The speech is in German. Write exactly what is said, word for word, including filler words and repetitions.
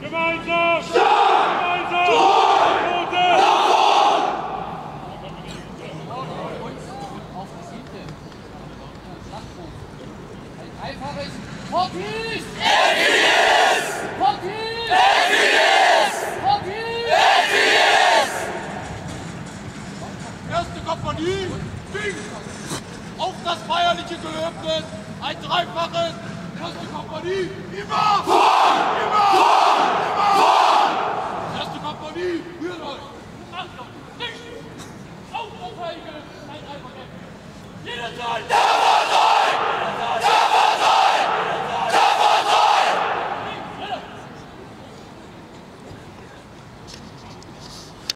Gemeinsam! Stark! Gemeinsam! Tote! Auf die Siete. Schlachtruf. Ein einfaches Popis! F I S! Popis! F I S! Popis! F I S! Erste Kompanie, Ding! Auf das feierliche Gelöbnis, ein dreifaches, erste Kompanie, immer! Vor! Immer! Vor! Immer! Vor! Erste Kompanie, rührt euch! Achtung! Nicht! Auf, auf Heilige! Ein einfaches! Jeder Soldat!